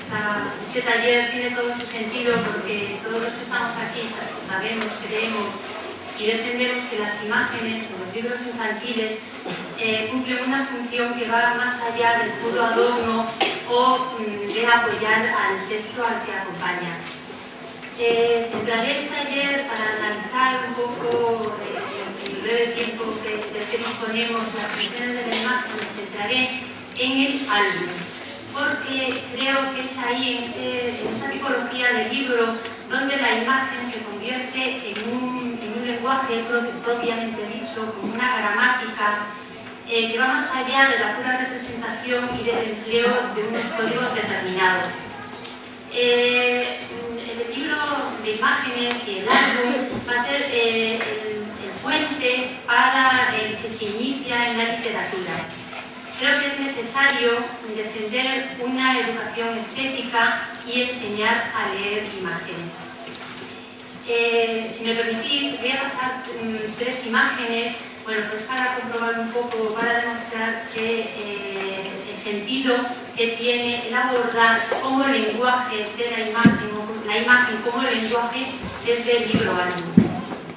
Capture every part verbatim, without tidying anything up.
esta, este taller tiene todo su sentido porque todos los que estamos aquí sabemos, creemos y defendemos que las imágenes o los libros infantiles eh, cumplen una función que va más allá del puro adorno o mm, de apoyar al texto al que acompaña. Eh, centraré el taller para analizar un poco eh, en el breve tiempo que, del que disponemos las funciones de la imagen, me centraré en el álbum, porque creo que es ahí, en, ese, en esa tipología de libro, donde la imagen se convierte en un, en un lenguaje propiamente dicho, como una gramática, eh, que va más allá de la pura representación y del empleo de unos códigos determinados. Eh, el libro de imágenes y el álbum va a ser eh, el, el puente para el que se inicia en la literatura. Creo que es necesario defender una educación estética y enseñar a leer imágenes. Eh, si me permitís, voy a pasar um, tres imágenes, bueno, pues para comprobar un poco, para demostrar que eh, el sentido que tiene el abordar como lenguaje de la imagen, o la imagen como lenguaje desde el libro álbum.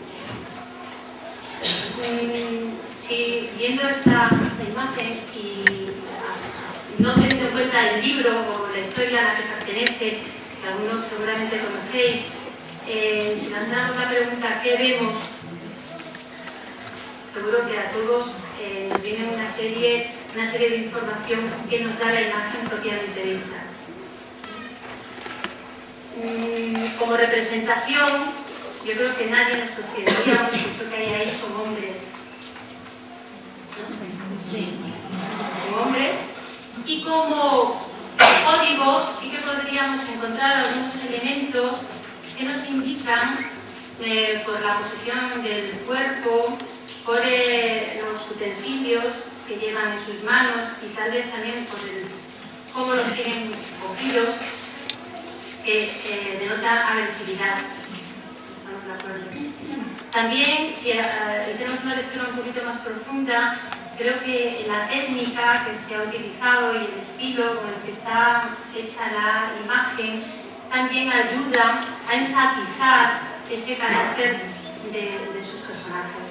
Um, si viendo esta, esta imagen y no teniendo en cuenta el libro o la historia a la que pertenece, que algunos seguramente conocéis, eh, si lanzamos la pregunta ¿qué vemos?, seguro que a todos eh, nos viene una serie, una serie de información que nos da la imagen propiamente dicha. Mm, como representación, yo creo que nadie nos cuestionaríamos que eso que hay ahí son hombres. Sí, son hombres. Y como código sí que podríamos encontrar algunos elementos que nos indican eh, por la posición del cuerpo, por eh, los utensilios que llevan en sus manos y tal vez también por el, cómo los tienen cogidos, que eh, denota agresividad. ¿Estamos de acuerdo? También, si uh, hacemos una lectura un poquito más profunda, creo que la técnica que se ha utilizado y el estilo con el que está hecha la imagen también ayuda a enfatizar ese carácter de, de sus personajes.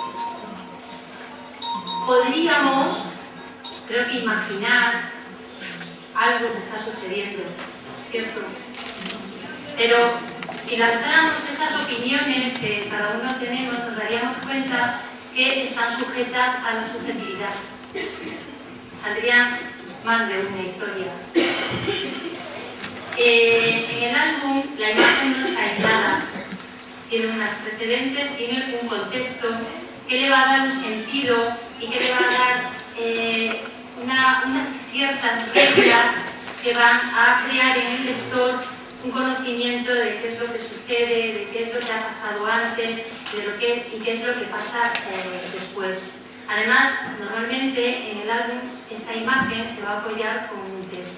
Podríamos, creo que imaginar algo que está sucediendo, ¿cierto? Pero si lanzáramos esas opiniones que cada uno tenemos, nos daríamos cuenta que están sujetas a la subjetividad. Saldrían más de una historia. Eh, en el álbum la imagen no está aislada, tiene unas precedentes, tiene un contexto que le va a dar un sentido y que le va a dar eh, una, unas ciertas reglas que van a crear en el lector un conocimiento de qué es lo que sucede, de qué es lo que ha pasado antes, de lo que, y qué es lo que pasa eh, después. Además, normalmente en el álbum esta imagen se va a apoyar con un texto.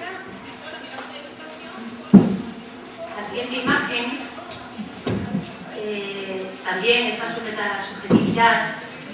La siguiente imagen eh, también está sujeta a la subjetividad.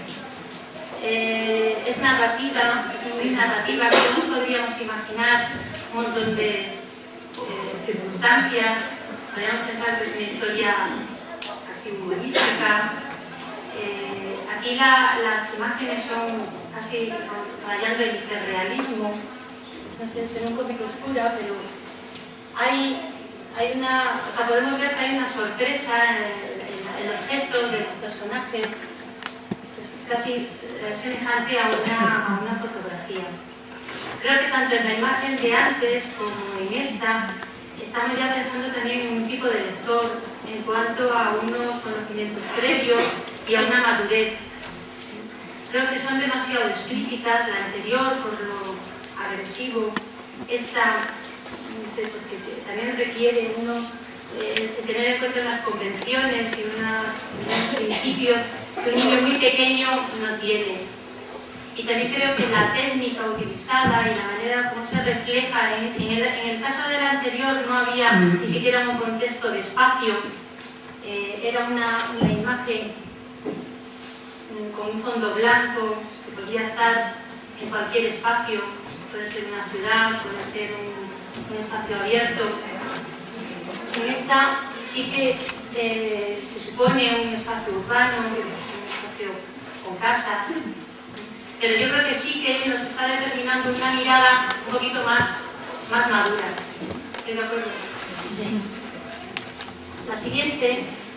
Eh, es narrativa, es muy narrativa, que nos podríamos imaginar un montón de eh, circunstancias. Podríamos pensar que es una historia casi humorística. Eh, aquí la, las imágenes son casi rayando el hiperrealismo. No sé, será un poquito oscura, pero hay, hay una, o sea, podemos ver que hay una sorpresa en, en, en los gestos de los personajes, es casi eh, semejante a una, a una fotografía. Creo que tanto en la imagen de antes como en esta estamos ya pensando también en un tipo de lector en cuanto a unos conocimientos previos y a una madurez. Creo que son demasiado explícitas, la anterior por lo agresivo, esta, no sé, porque también requiere unos, eh, tener en cuenta unas convenciones y unos, unos principios que un niño muy pequeño no tiene. Y también creo que la técnica utilizada y la manera como se refleja, en, en, el, en el caso del anterior no había ni siquiera un contexto de espacio, eh, era una, una imagen con un fondo blanco que podía estar en cualquier espacio, puede ser una ciudad, puede ser un, un espacio abierto. En esta sí que eh, se supone un espacio urbano, un espacio con casas, pero yo creo que sí que nos está determinando una mirada un poquito más, más madura. ¿Estoy de acuerdo? Sí. La siguiente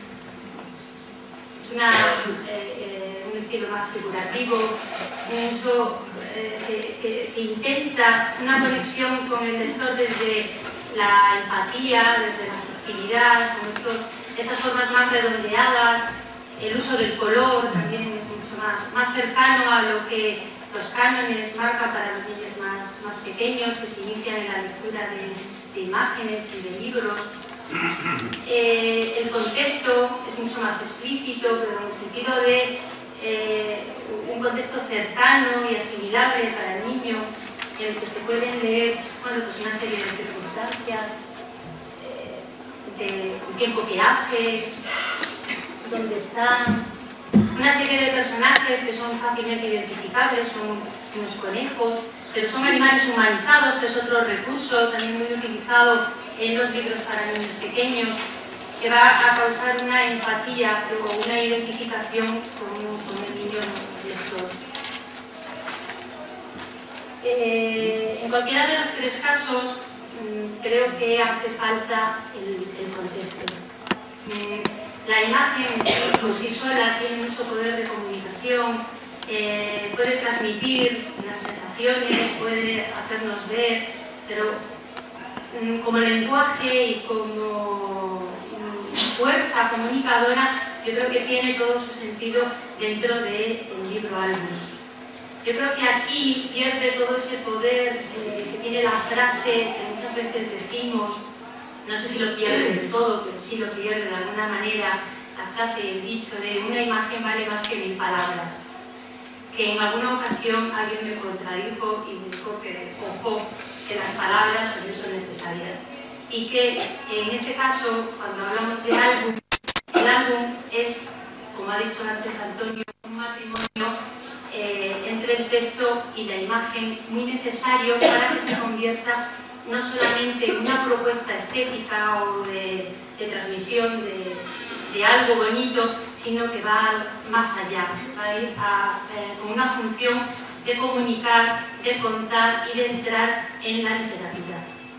es una, eh, eh, un estilo más figurativo, un uso eh, que, que, que intenta una conexión con el lector desde la empatía, desde la afectividad, con estos, esas formas más redondeadas. El uso del color también es mucho más, más cercano a lo que los cánones marcan para los niños más, más pequeños, que se inician en la lectura de, de imágenes y de libros. Eh, el contexto es mucho más explícito, pero en el sentido de eh, un contexto cercano y asimilable para el niño, en el que se pueden leer, bueno, pues una serie de circunstancias, eh, del tiempo que hace, dónde están, una serie de personajes que son fácilmente identificables, son unos conejos, pero son animales humanizados, que es otro recurso también muy utilizado en los libros para niños pequeños, que va a causar una empatía o una identificación con, con el niño lector. Eh, en cualquiera de los tres casos, mmm, creo que hace falta el, el contexto. Mm, la imagen en sí, por sí sola, tiene mucho poder de comunicación, eh, puede transmitir las sensaciones, puede hacernos ver, pero mm, como lenguaje y como mm, fuerza comunicadora, yo creo que tiene todo su sentido dentro del libro álbum. Yo creo que aquí pierde todo ese poder eh, que tiene la frase que muchas veces decimos, no sé si lo pierde del todo, pero sí lo pierde de alguna manera, la frase y el dicho de una imagen vale más que mil palabras. Que en alguna ocasión alguien me contradijo y me dijo que, ojo, que las palabras también son necesarias. Y que en este caso, cuando hablamos de álbum, el álbum es, como ha dicho antes Antonio, un matrimonio eh, entre el texto y la imagen muy necesario para que se convierta no solamente en una propuesta estética o de, de transmisión de, de algo bonito, sino que va más allá, va a ir a, eh, con una función de comunicar, de contar y de entrar en la literatura.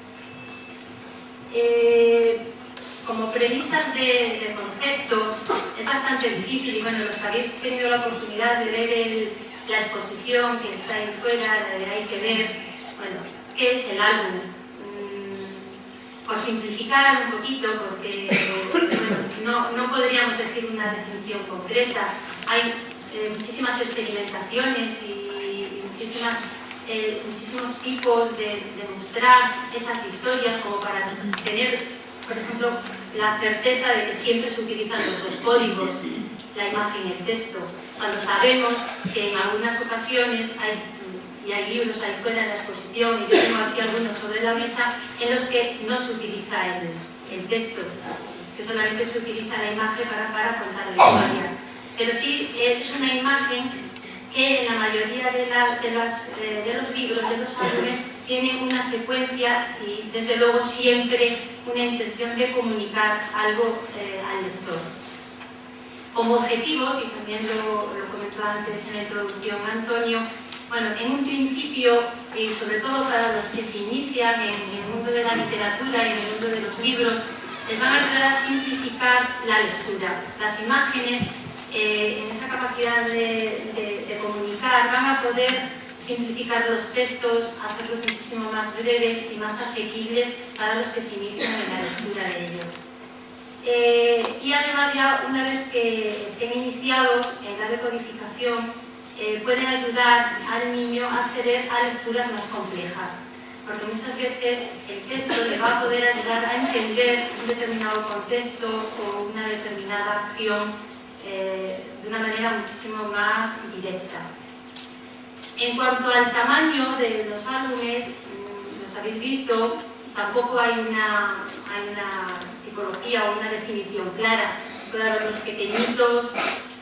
Eh, como premisas de, de concepto es bastante difícil, y bueno, los que habéis tenido la oportunidad de ver el, la exposición que está ahí fuera, la de Hay que ver, bueno, ¿qué es el álbum? Por simplificar un poquito, porque bueno, no, no podríamos decir una definición concreta. Hay eh, muchísimas experimentaciones y, y muchísimas, eh, muchísimos tipos de, de mostrar esas historias, como para tener, por ejemplo, la certeza de que siempre se utilizan los dos códigos, la imagen y el texto, cuando sabemos que en algunas ocasiones hay y hay libros ahí fuera en la exposición, y yo tengo aquí algunos sobre la mesa, en los que no se utiliza el, el texto, que solamente se utiliza la imagen para, para contar la historia. Pero sí es una imagen que en la mayoría de, la, de, las, eh, de los libros, de los álbumes, tiene una secuencia y desde luego siempre una intención de comunicar algo eh, al lector. Como objetivos, y también lo, lo comentó antes en la introducción Antonio, bueno, en un principio, y sobre todo para los que se inician en el mundo de la literatura y en el mundo de los libros, les van a ayudar a simplificar la lectura. Las imágenes, eh, en esa capacidad de, de, de comunicar, van a poder simplificar los textos, hacerlos muchísimo más breves y más asequibles para los que se inician en la lectura de ellos. Eh, y además, ya una vez que estén iniciados en la decodificación, Eh, pueden ayudar al niño a acceder a lecturas más complejas, porque muchas veces el texto le va a poder ayudar a entender un determinado contexto o una determinada acción eh, de una manera muchísimo más directa. En cuanto al tamaño de los álbumes, los habéis visto, tampoco hay una, hay una tipología o una definición clara. Claro, los pequeñitos,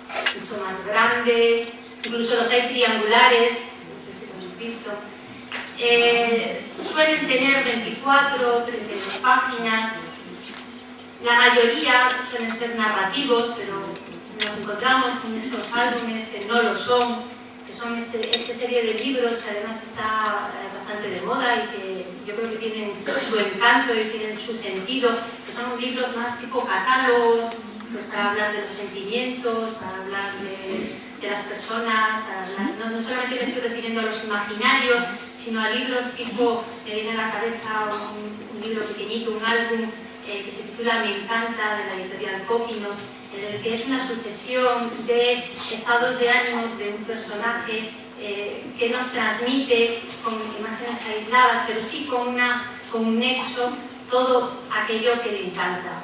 mucho más grandes, incluso los hay triangulares, no sé si lo habéis visto. Eh, suelen tener veinticuatro, treinta y dos páginas. La mayoría suelen ser narrativos, pero nos encontramos con muchos álbumes que no lo son, que son este, esta serie de libros que además está bastante de moda y que yo creo que tienen su encanto y tienen su sentido, que son libros más tipo catálogos, pues para hablar de los sentimientos, para hablar de, de las personas, para hablar, no, no solamente me estoy refiriendo a los imaginarios, sino a libros tipo, me viene a la cabeza un, un libro pequeñito, un álbum eh, que se titula Me encanta, de la editorial Coquinos, en el que es una sucesión de estados de ánimos de un personaje eh, que nos transmite con imágenes aisladas, pero sí con, una, con un nexo, todo aquello que le encanta.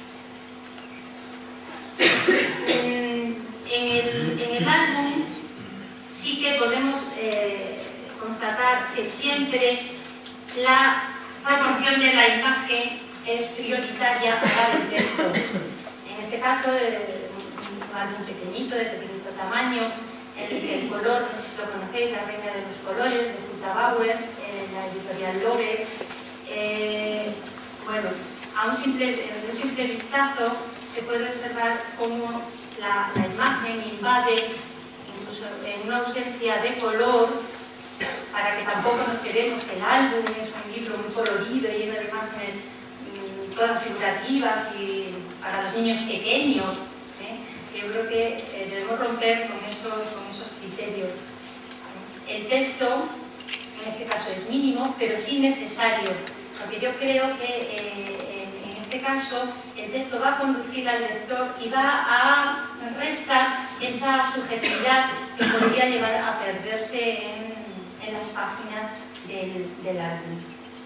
En, en, el, en el álbum sí que podemos eh, constatar que siempre la proporción de la imagen es prioritaria a la del texto. En este caso, eh, un álbum pequeñito, de pequeñito tamaño, en el que el color, no sé si lo conocéis, La reina de los colores, de Jutta Bauer, en la editorial Loge. Eh, bueno, a un simple, de un simple vistazo se puede observar cómo la, la imagen invade, incluso en una ausencia de color, para que tampoco nos quedemos que el álbum es un libro muy colorido, lleno de imágenes mmm, todas figurativas y para los niños pequeños. ¿eh? Yo creo que eh, debemos romper con esos, con esos criterios. El texto, en este caso, es mínimo, pero sí necesario, porque yo creo que eh, en, en este caso el texto va a conducir al lector y va a restar esa subjetividad que podría llevar a perderse en, en las páginas del, del álbum.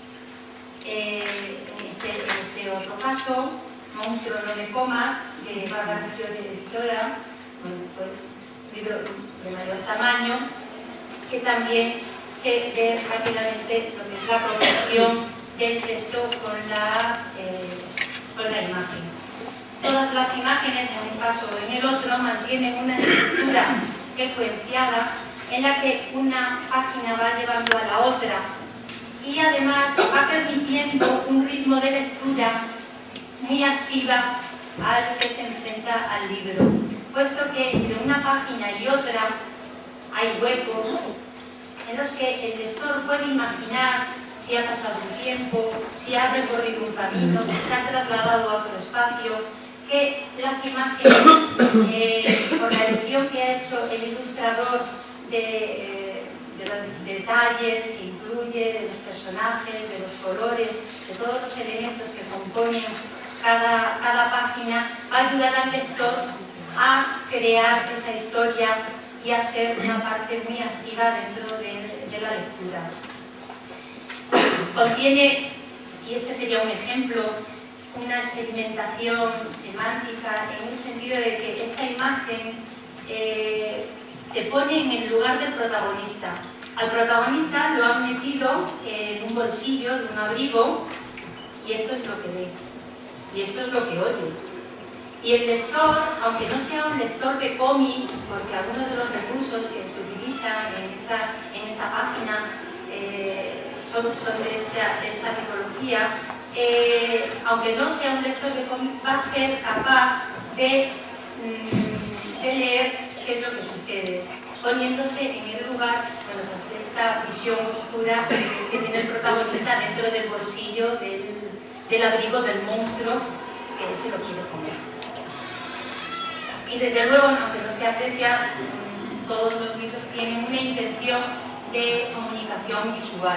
Eh, en, este, en este otro caso, Monstruo no me comas, de Bárbara Fiore, editora, bueno, pues libro de mayor tamaño, que también se ve rápidamente lo que es la proporción del texto con la, eh, con la imagen. Todas las imágenes, en un caso o en el otro, mantienen una estructura secuenciada en la que una página va llevando a la otra y además va permitiendo un ritmo de lectura muy activa al que se enfrenta al libro, puesto que entre una página y otra hay huecos en los que el lector puede imaginar si ha pasado un tiempo, si ha recorrido un camino, si se ha trasladado a otro espacio, que las imágenes, eh, por la elección que ha hecho el ilustrador de, eh, de los detalles que incluye, de los personajes, de los colores, de todos los elementos que componen cada, cada página, va a ayudar al lector a crear esa historia y a ser una parte muy activa dentro de, de la lectura. Contiene, y este sería un ejemplo, una experimentación semántica en el sentido de que esta imagen eh, te pone en el lugar del protagonista. Al protagonista lo han metido en un bolsillo de un abrigo y esto es lo que ve, y esto es lo que oye. Y el lector, aunque no sea un lector de cómic, porque algunos de los recursos que se utilizan en esta, en esta página eh, son, son de, esta, de esta tipología, eh, aunque no sea un lector de cómic, va a ser capaz de, mm, de leer qué es lo que sucede, poniéndose en el lugar, bueno, pues de esta visión oscura que tiene el protagonista dentro del bolsillo del, del abrigo del monstruo que se lo quiere comer. Y desde luego, aunque no se aprecia, todos los libros tienen una intención de comunicación visual.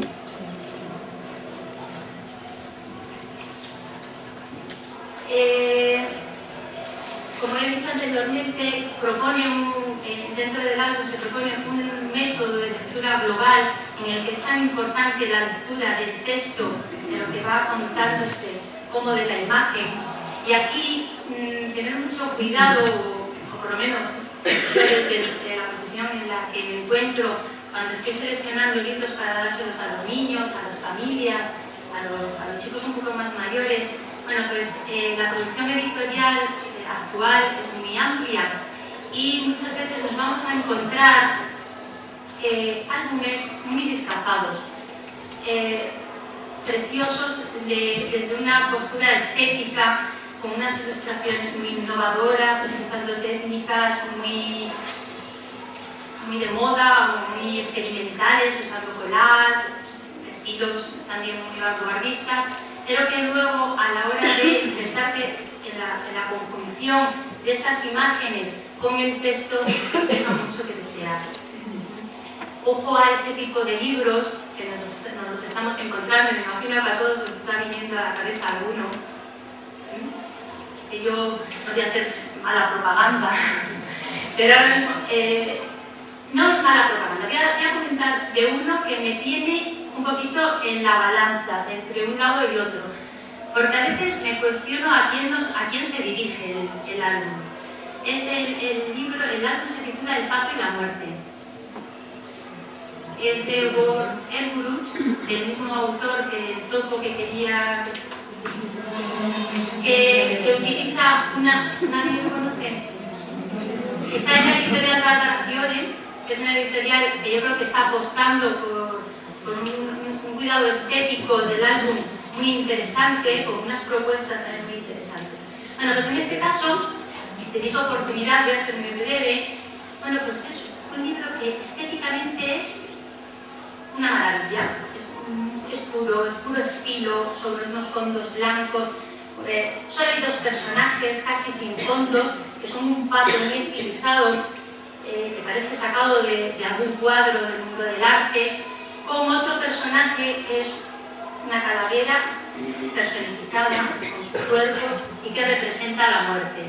Eh, como he dicho anteriormente, propone un, eh, dentro del álbum se propone un método de lectura global en el que es tan importante la lectura del texto, de lo que va contándose, como de la imagen. Y aquí mmm, tener mucho cuidado, o, o por lo menos de, de, de la posición en la que me encuentro cuando estoy seleccionando libros para dárselos a los niños, a las familias, a los, a los chicos un poco más mayores. Bueno, pues eh, la producción editorial eh, actual es muy amplia y muchas veces nos vamos a encontrar eh, álbumes muy disfrazados, eh, preciosos de, desde una postura estética, con unas ilustraciones muy innovadoras, utilizando técnicas muy, muy de moda, muy experimentales, usando collages, estilos también muy vanguardistas, pero que luego a la hora de enfrentarte en la, en la conjunción de esas imágenes con el texto deja mucho que desear. Ojo a ese tipo de libros que nos, nos los estamos encontrando, me imagino que a todos nos está viniendo a la cabeza alguno. Si yo no voy a hacer mala propaganda, pero ahora mismo eh, no es mala propaganda. Voy a, voy a comentar de uno que me tiene un poquito en la balanza entre un lado y otro, porque a veces me cuestiono a quién, nos, a quién se dirige el, el álbum. Es el, el libro, el álbum se titula El pacto y la muerte. Es de Ward Elguruch, el mismo autor que el topo que quería, que, que utiliza una, ¿nadie lo conoce? Está en la editorial Barbara Fiore, que es una editorial que yo creo que está apostando por, por un, un cuidado estético del álbum muy interesante, con unas propuestas también muy interesantes. Bueno, pues en este caso, y si tenéis oportunidad, voy a ser muy breve, bueno, pues es un libro que estéticamente es una maravilla, es, es puro, es puro estilo, sobre unos fondos blancos, eh, solo hay dos personajes casi sin fondo, que son un pato muy estilizado, eh, que parece sacado de, de algún cuadro del mundo del arte, con otro personaje que es una calavera personificada con su cuerpo y que representa la muerte.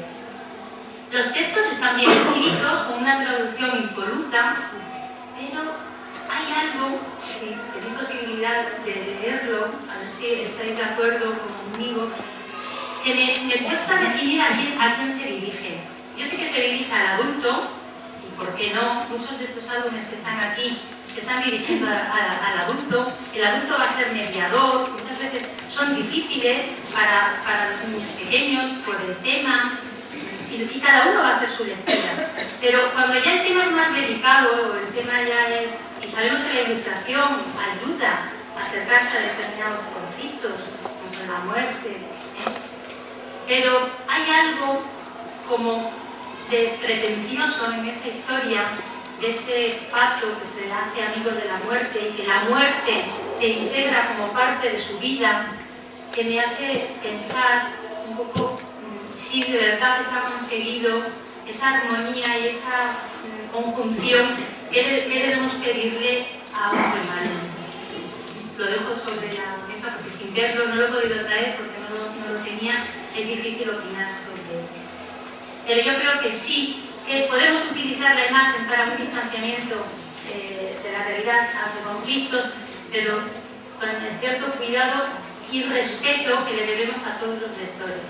Los textos están bien escritos, con una traducción impoluta, pero hay algo, si tenéis posibilidad de leerlo, a ver si estáis de acuerdo conmigo, que me, me cuesta definir a quién, a quién se dirige. Yo sé que se dirige al adulto, y por qué no, muchos de estos álbumes que están aquí se están dirigiendo a, a, al adulto. El adulto va a ser mediador, muchas veces son difíciles para, para los niños pequeños por el tema, y, y cada uno va a hacer su lectura. Pero cuando ya el tema es más delicado, o el tema ya es... Y sabemos que la ilustración ayuda a acercarse a determinados conflictos, como la muerte, ¿eh? Pero hay algo como de pretencioso en esa historia, de ese pato que se hace amigo de la muerte y que la muerte se integra como parte de su vida, que me hace pensar un poco si de verdad está conseguido esa armonía y esa conjunción que debemos pedirle a un buen mal. Lo dejo sobre la mesa porque sin verlo no lo he podido traer porque no lo, no lo tenía, es difícil opinar sobre ello. Pero yo creo que sí, que podemos utilizar la imagen para un distanciamiento eh, de la realidad hacia conflictos, pero con el cierto cuidado y respeto que le debemos a todos los lectores.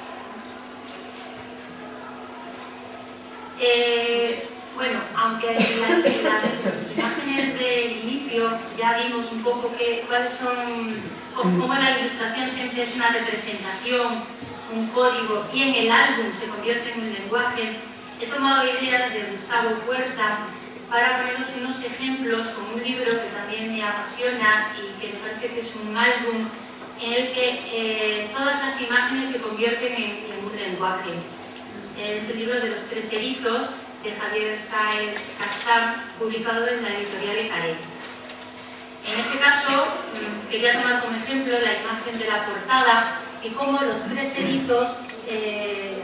Eh, bueno, aunque en las, en las imágenes del inicio ya vimos un poco que, cuáles son, cómo la ilustración siempre es una representación, un código, y en el álbum se convierte en un lenguaje, he tomado ideas de Gustavo Puerta para poneros unos ejemplos con un libro que también me apasiona y que me parece que es un álbum en el que eh, todas las imágenes se convierten en, en un lenguaje. Es el libro de los tres erizos de Javier Sáez Castán, publicado en la editorial Ecaré. En este caso, quería tomar como ejemplo la imagen de la portada y cómo los tres erizos eh,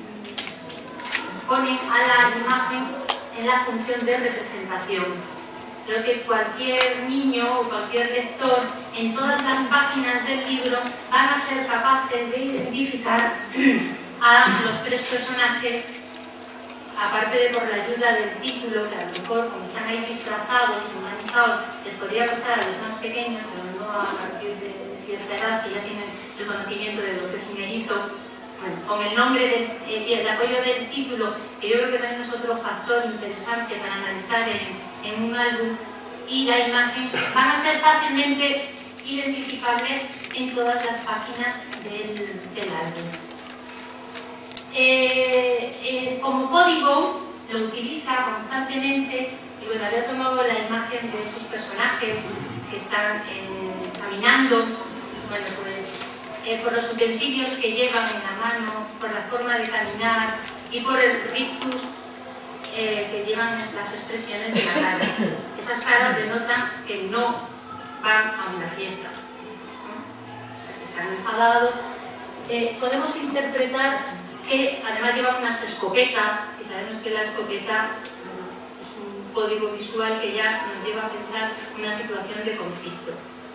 ponen a la imagen en la función de representación. Creo que cualquier niño o cualquier lector en todas las páginas del libro van a ser capaces de identificar a los tres personajes, aparte de por la ayuda del título, que a lo mejor, como están ahí disfrazados, humanizados, les podría gustar a los más pequeños, pero no a partir de cierta edad, que ya tienen el conocimiento de lo que es un erizo. Bueno, con el nombre del, eh, el apoyo del título, que yo creo que también es otro factor interesante para analizar en, en un álbum, y la imagen, van a ser fácilmente identificables en todas las páginas del, del álbum. Eh, eh, como código lo utiliza constantemente Y bueno, había tomado la imagen de esos personajes que están eh, caminando, bueno, pues eh, por los utensilios que llevan en la mano, por la forma de caminar y por el rictus eh, que llevan las expresiones de la cara. Esas caras denotan que no van a una fiesta, ¿no? Están enfadados. Eh, podemos interpretar que además llevan unas escopetas, y sabemos que la escopeta es un código visual que ya nos lleva a pensar una situación de conflicto.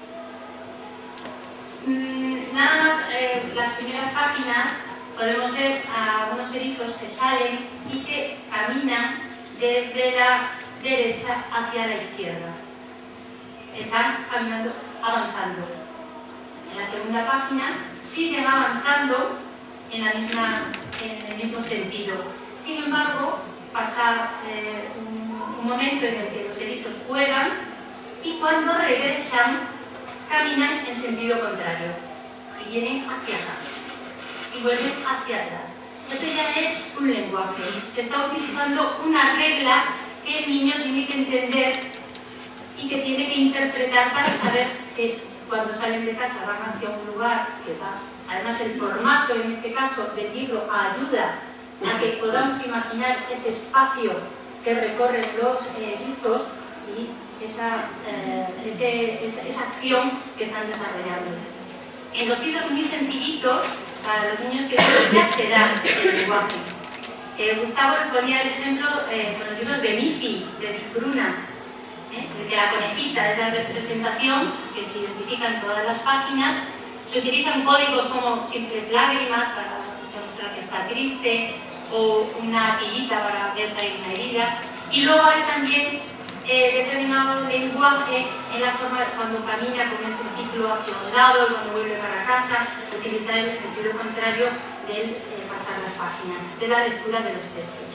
Mm, nada más, eh, las primeras páginas podemos ver a unos erizos que salen y que caminan desde la derecha hacia la izquierda. Están caminando, avanzando. En la segunda página siguen avanzando en, la misma, en el mismo sentido. Sin embargo, pasa eh, un, un momento en el que los erizos juegan y cuando regresan caminan en sentido contrario y vienen hacia acá y vuelven hacia atrás. Esto ya es un lenguaje. Se está utilizando una regla que el niño tiene que entender y que tiene que interpretar para saber que cuando salen de casa van hacia un lugar que va. Además, el formato, en este caso, del libro ayuda a que podamos imaginar ese espacio que recorren los erizos y esa, eh, ese, esa, esa acción que están desarrollando. En los libros muy sencillitos, para los niños que ya se da el lenguaje. Eh, Gustavo ponía el ejemplo eh, con los libros de Miffy, de Dick Bruna, ¿eh? de la conejita, esa representación que se identifica en todas las páginas. Se utilizan códigos como simples lágrimas para demostrar que está triste, o una tirita para ver que hay una herida. Y luego hay también eh, determinado lenguaje en la forma de cuando camina con el triciclo hacia un lado y cuando vuelve para casa, utilizar el sentido contrario del eh, pasar las páginas, de la lectura de los textos.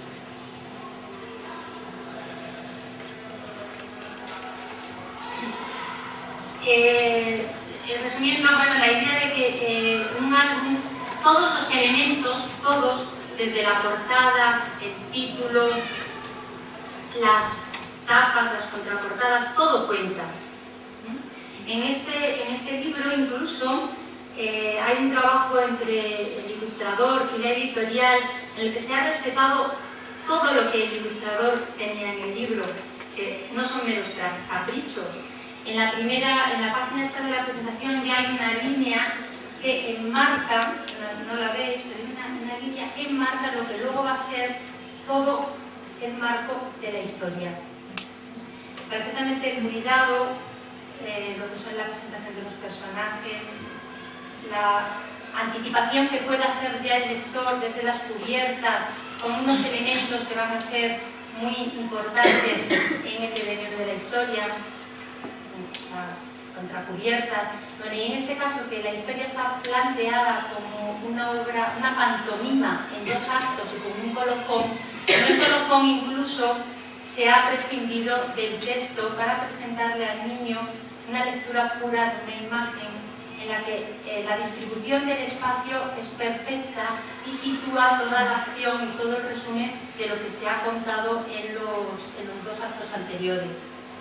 Eh, resumiendo, bueno, la idea de que eh, un álbum, todos los elementos, todos, desde la portada, el título, las tapas, las contraportadas, todo cuenta. En este, en este libro incluso eh, hay un trabajo entre el ilustrador y la editorial en el que se ha respetado todo lo que el ilustrador tenía en el libro, que no son meros caprichos. En la primera, en la página esta de la presentación ya hay una línea que enmarca, no, no la veis, pero hay una, una línea que enmarca lo que luego va a ser todo el marco de la historia. Perfectamente cuidado, eh, lo que son la presentación de los personajes, la anticipación que puede hacer ya el lector desde las cubiertas, con unos elementos que van a ser muy importantes en el devenir de la historia, las contracubiertas. Bueno, y en este caso que la historia está planteada como una obra, una pantomima en dos actos y con un colofón, en el colofón incluso se ha prescindido del texto para presentarle al niño una lectura pura de una imagen en la que eh, la distribución del espacio es perfecta y sitúa toda la acción y todo el resumen de lo que se ha contado en los, en los dos actos anteriores.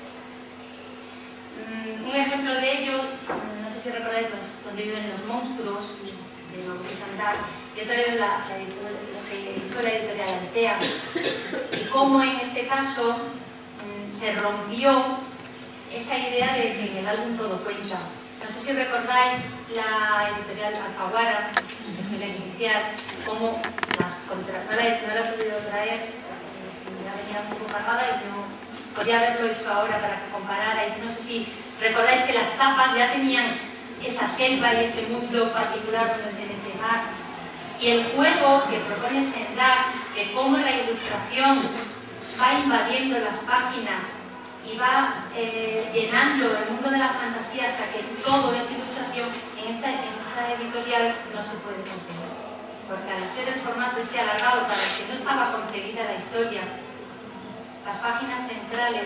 Mm, un ejemplo de ello, no sé si recordáis donde viven los monstruos, de lo que es andar. Yo he traído la, la, lo que hizo la editorial Altea y cómo en este caso mm, se rompió esa idea de que en el álbum todo cuenta. No sé si recordáis la editorial Alfaguara, que fue la inicial, cómo las contra... no, la, no la he podido traer, ya venía un poco cargada y no podía haberlo hecho ahora para que compararais. No sé si recordáis que las tapas ya tenían esa selva y ese mundo particular donde se decía. Y el juego que propone Sendak, que cómo la ilustración va invadiendo las páginas y va eh, llenando el mundo de la fantasía hasta que todo es ilustración, en esta, en esta editorial no se puede conseguir. Porque al ser el formato este alargado para el que no estaba concebida la historia, las páginas centrales,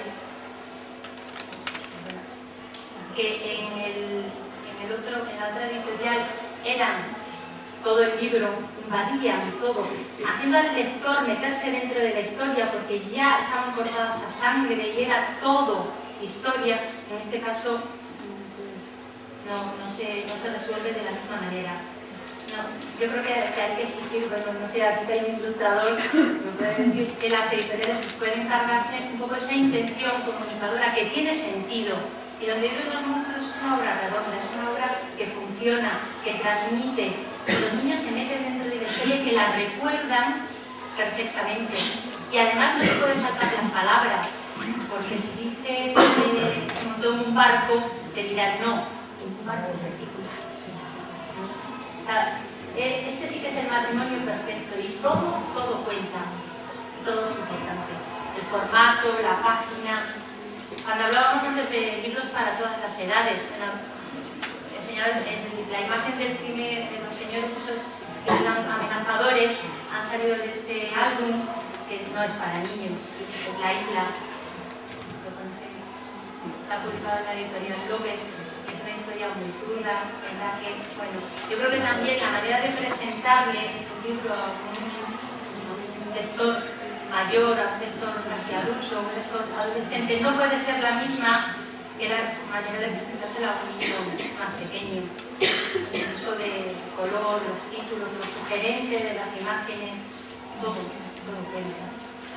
que en, el, en, el otro, en la otra editorial eran todo el libro, invadían todo, haciendo al lector meterse dentro de la historia porque ya estaban cortadas a sangre y era todo historia. En este caso no, no, se, no se resuelve de la misma manera. No, yo creo que, que hay que exigir, bueno, no sé, aquí hay un ilustrador, nos puede decir que las editoriales pueden encargarse un poco esa intención comunicadora que tiene sentido. Y Donde viven los monstruos es una obra redonda, es una obra que funciona, que transmite, que los niños se meten dentro de la historia y que la recuerdan perfectamente. Y además no te puedes saltar las palabras, porque si dices que se montó en un barco, te dirán no, en un barco particular. O sea, este sí que es el matrimonio perfecto y todo, todo cuenta, y todo es importante. El formato, la página. Cuando hablábamos antes de libros para todas las edades, bueno, enseñaron la imagen del primer, de los señores esos que eran amenazadores, han salido de este álbum, que no es para niños, es La Isla, lo conocéis, está publicado en la editorial Lover, es una historia muy cruda, en la que, bueno, yo creo que también la manera de presentarle un libro a un lector mayor, a un lector casi adulto, a un lector adolescente, no puede ser la misma que la manera de presentársela a un niño más pequeño. El uso de color, los títulos, lo sugerente de las imágenes, todo, todo cuenta.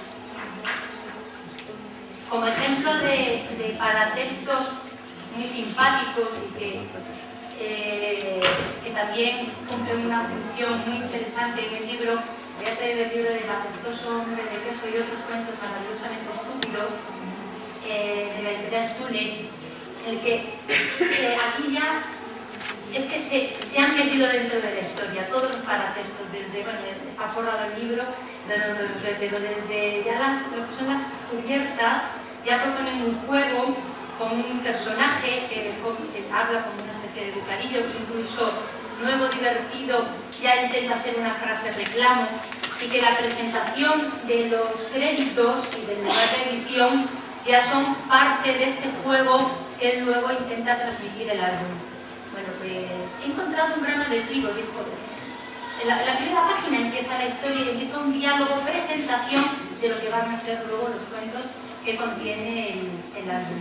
Como ejemplo de, de paratextos muy simpáticos y que, eh, que también cumplen una función muy interesante en el libro, voy a traer el libro del apestoso hombre de queso y otros cuentos maravillosamente estúpidos, eh, de la editorial Tule, en el que eh, aquí ya es que se, se han metido dentro de la historia todos los paratextos, desde, bueno, está forrado el libro, pero desde ya las, lo que son las cubiertas, ya proponen un juego con un personaje que, que habla como una especie de bocadillo, que incluso nuevo, divertido, ya intenta ser una frase reclamo, y que la presentación de los créditos y del lugar de edición ya son parte de este juego que él luego intenta transmitir el álbum. Bueno, pues he encontrado un grano de trigo, dijo. En la, en la primera página empieza la historia y empieza un diálogo, presentación de lo que van a ser luego los cuentos que contiene el, el álbum.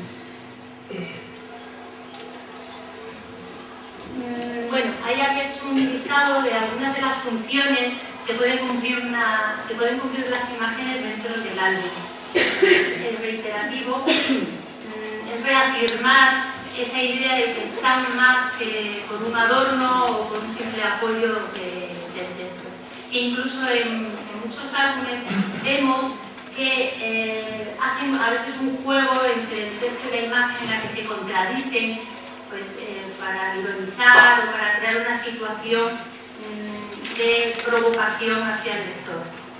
Bueno, ahí había hecho un listado de algunas de las funciones que pueden cumplir, una, que pueden cumplir las imágenes dentro del álbum. El reiterativo es reafirmar esa idea de que están más que con un adorno o con un simple apoyo de, del texto. E incluso en, en muchos álbumes vemos que eh, hacen a veces un juego entre el texto y la imagen en la que se contradicen, pues, eh, para ironizar o para crear una situación mmm, de provocación hacia el lector.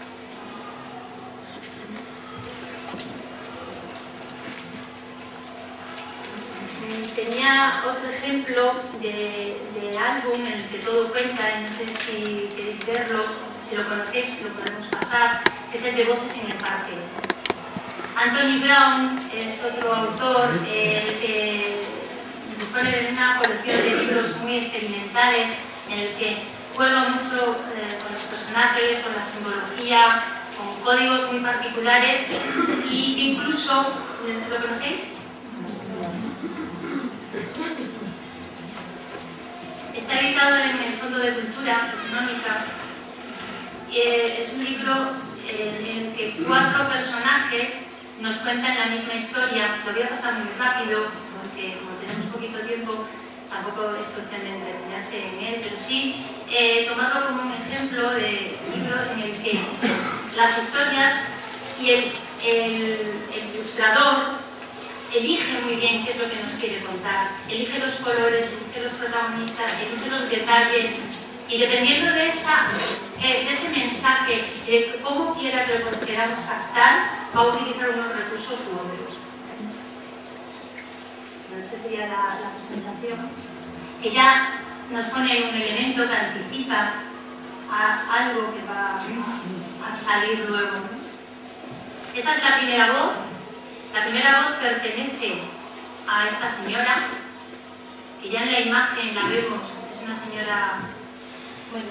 Tenía otro ejemplo de, de álbum en el que todo cuenta, y no sé si queréis verlo, si lo conocéis lo podemos pasar, que es el de Voces en el Parque. Anthony Brown es otro autor eh, que dispone de una colección de libros muy experimentales en el que juega mucho eh, con los personajes, con la simbología, con códigos muy particulares y que incluso, ¿lo conocéis? Está editado en el Fondo de Cultura Económica. Eh, es un libro eh, en el que cuatro personajes nos cuentan la misma historia. Lo voy a pasar muy rápido porque como tenemos poquito tiempo tampoco es cuestión de entretenerse en él, pero sí eh, tomarlo como un ejemplo de libro en el que las historias y el, el, el ilustrador elige muy bien qué es lo que nos quiere contar, elige los colores, elige los protagonistas, elige los detalles, y dependiendo de, esa, eh, de ese mensaje, de cómo quiera que lo queramos captar, va a utilizar unos recursos u otros. Esta sería la, la presentación, que ya nos pone un elemento que anticipa a algo que va a salir luego. Esta es la primera voz. La primera voz pertenece a esta señora, que ya en la imagen la vemos, es una señora Bueno,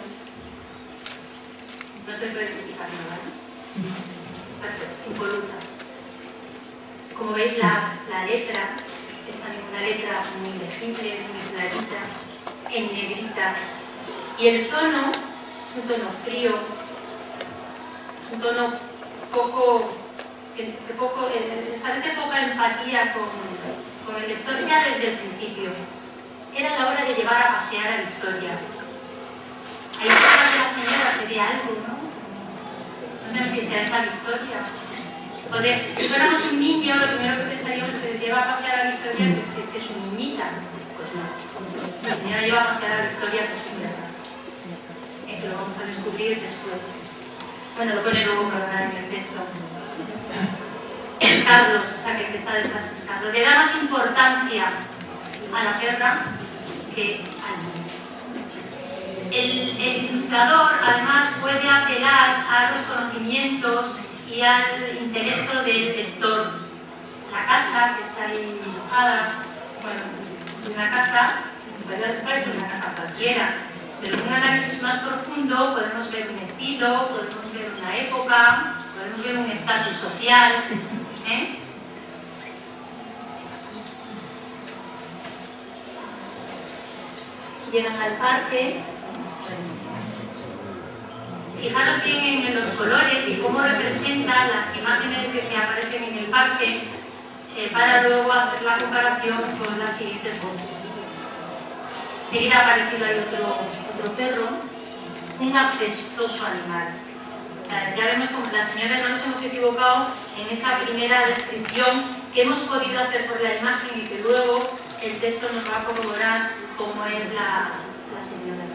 no se puede criticar nada, ¿no? Perfecto, impoluta. Como veis, la, la letra es también una letra muy legible, muy clarita, en negrita. Y el tono es un tono frío, es un tono poco, que, que poco eh, establece poca empatía con, con el lector ya desde el principio. Era la hora de llevar a pasear a Victoria. Ahí detrás de la señora se ve algo, ¿no? No sé si será esa Victoria. O de, si fuéramos un niño, lo primero que pensaríamos es que se lleva a pasear a Victoria, que es, que es su niñita. Pues no. La señora lleva a pasear a Victoria, que es su hija. Eso lo vamos a descubrir después. Bueno, lo pone luego en el texto. Carlos, o sea, que el que está detrás es Carlos. Le da más importancia a la guerra que al mundo. El, el ilustrador, además, puede apelar a los conocimientos y al intelecto del lector. La casa, que está ahí dibujada, bueno, una casa, puede ser una casa cualquiera, pero en un análisis más profundo podemos ver un estilo, podemos ver una época, podemos ver un estatus social, ¿eh? Llegan al parque. Fijaros bien en los colores y cómo representan las imágenes que aparecen en el parque eh, para luego hacer la comparación con las siguientes voces. Enseguida ha aparecido ahí otro, otro perro, un apestoso animal. Ya vemos como la señora no nos hemos equivocado en esa primera descripción que hemos podido hacer por la imagen y que luego el texto nos va a corroborar cómo es la, la señora.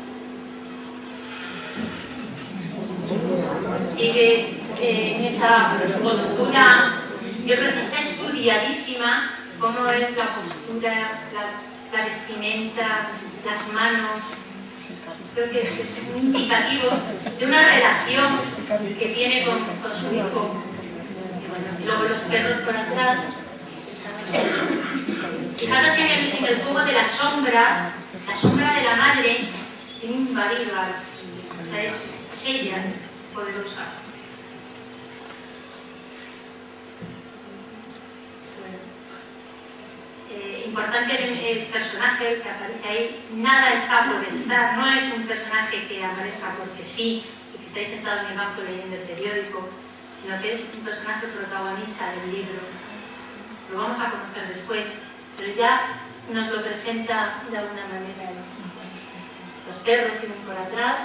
Sigue eh, en esa postura, yo creo que está estudiadísima cómo es la postura, la, la vestimenta, las manos. Creo que es un indicativo de una relación que tiene con, con su hijo. Y, bueno, y luego los perros por atrás. Fijaros en el, en el juego de las sombras, la sombra de la madre tiene un marido, o sea, es, es ella, poderosa. Bueno, eh, importante el, el personaje que aparece ahí, nada está por estar, no es un personaje que aparezca porque sí, y que estáis sentado en el banco leyendo el periódico, sino que es un personaje protagonista del libro. Lo vamos a conocer después, pero ya nos lo presenta de alguna manera. Los perros siguen por atrás.